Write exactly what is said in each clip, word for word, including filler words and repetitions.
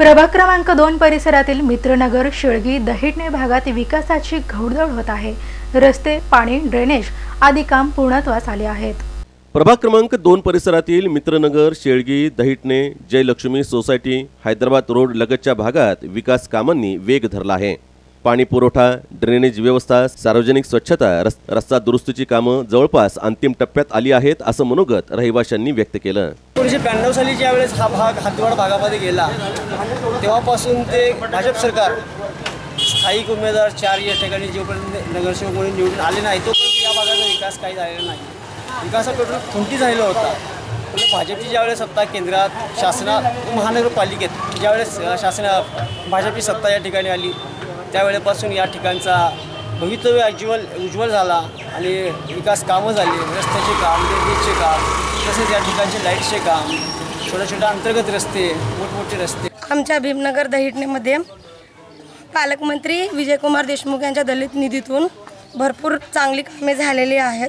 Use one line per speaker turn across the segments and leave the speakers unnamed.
प्रभाग क्रमांक दोन परिसरातील मित्रनगर, शेळगी, दहिटणे भागात विकासाची घोडदौड होत आहे। रस्ते, पाणी, ड्रेनेज आदी काम पूर्णत्वास आले आहेत।
प्रभाग क्रमांक दोन परिसरातील मित्रनगर, शेळगी, दहिटणे, जयलक्ष्मी सोसायटी, हैदराबाद रोड लगतच्या भागात विकास कामांनी वेग धरला आहे। पाणी पुरवठा, ड्रेनेज व्यवस्था, सार्वजनिक स्वच्छता, रस्ता दुरुस्तीची कामं जवळपास अंतिम टप्प्यात आली आहेत असं मनोगत रहिवाशांनी व्यक्त केलं।
एकोणीसशे ब्याण्णव साली ज्यावेळेस हा भाग हातवाड भागामध्ये गेला तेव्हापासून ते भाजप सरकार स्थायिक उमेदवार चार या ठिकाणी जोपर्यंत नगरसेवक म्हणून निवडून आले नाही तोपर्यंत या भागाचा विकास काही झालेला नाही। विकासाकडून खुंटी झालेला होता। भाजपची ज्यावेळेस सत्ता केंद्रात, शासनात, महानगरपालिकेत ज्यावेळेस शासन भाजपची सत्ता या ठिकाणी आली त्यावेळेपासून या ठिकाणचा भवितव्य उज्ज्वल उज्ज्वल झाला आणि विकास कामं झाली। रस्त्याचे काम, ड्रेनेजचे काम, तसेच या ठिकाणचे लाईटचे काम, छोट्या छोट्या अंतर्गत रस्ते, मोठमोठे रस्ते। आमच्या
भीमनगर दहिटणेमध्ये पालकमंत्री विजयकुमार देशमुख यांच्या दलित निधीतून भरपूर चांगली कामे झालेली आहेत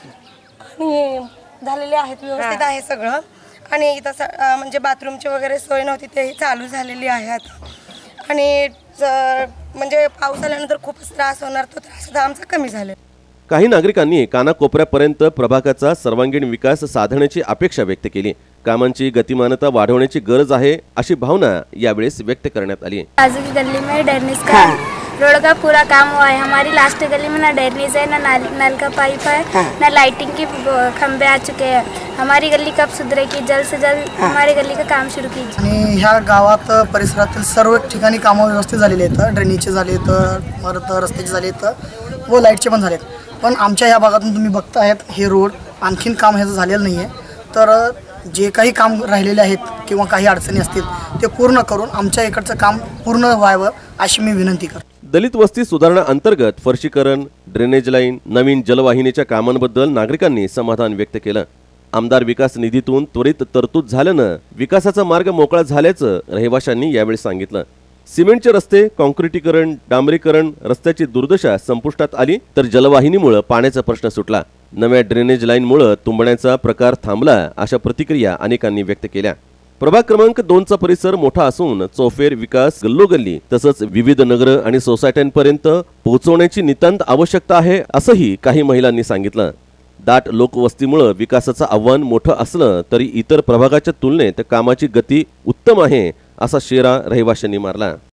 आणि झालेली आहेत व्यवस्थित आहे सगळं। आणि इथं म्हणजे बाथरूमची वगैरे सोय नव्हती तेही चालू झालेली आहे आता। आणि म्हणजे पाऊस आल्यानंतर खूपच त्रास होणार, तो त्रास आता आमचा कमी झाला।
काही नागरिकांनी कानाकोपऱ्यापर्यंत प्रभागाचा सर्वांगीण विकास साधण्याची अपेक्षा व्यक्त केली। कामांची गतिमानता वाढवण्याची गरज आहे अशी भावना यावेळेस व्यक्त करण्यात आली।
बाजू की गली में ड्रेनेज का रोड का पूरा काम हुआ है। हमारी लास्ट गली में ना ड्रेनेज है, ना नल का पाइप है, ना लाइटिंग के खंबे आ चुके हैं। हमारी गली कब सुधरेगी? जल्द से जल्द हमारी गली का काम शुरू कीजिए।
आणि ह्या गावात परिसरातील सर्व ठिकाणी कामं व्यवस्थित झालेली आहेत। ड्रेनेजचे झाले आहेत, परत रस्त्याचे झाले आहेत व लाईटचे पण झाले आहेत। पण आमच्या ह्या भागातून तुम्ही बघतायत हे रोड आणखीन काम ह्याचं झालेलं नाही आहे। तर जे काही काम राहिलेले आहेत किंवा काही अडचणी असतील ते पूर्ण करून आमच्या इकडचं काम पूर्ण व्हावं अशी मी विनंती करतो।
दलित वस्ती सुधारणा अंतर्गत फरशीकरण, ड्रेनेज लाईन, नवीन जलवाहिनीच्या कामांबद्दल नागरिकांनी समाधान व्यक्त केलं। आमदार विकास निधीतून त्वरित तरतूद झाल्यानं विकासाचा मार्ग मोकळा झाल्याचं रहिवाशांनी यावेळी सांगितलं। सिमेंटचे रस्ते, काँक्रिटीकरण, डांबरीकरण, रस्त्याची दुर्दशा संपुष्टात आली तर जलवाहिनीमुळे पाण्याचा प्रश्न सुटला। नव्या ड्रेनेज लाईनमुळे तुंबण्याचा प्रकार थांबला अशा प्रतिक्रिया अनेकांनी व्यक्त केल्या। प्रभाग क्रमांक दोन चा परिसर मोठा असून चौफेर विकास गल्लोगल्ली तसंच विविध नगर आणि सोसायट्यांपर्यंत पोहोचवण्याची नितांत आवश्यकता आहे असंही काही महिलांनी सांगितलं। दाट लोकवस्तीमुळे विकासाचं आव्हान मोठं असलं तरी इतर प्रभागाच्या तुलनेत कामाची गती उत्तम आहे असा शेरा रहिवाशांनी मारला।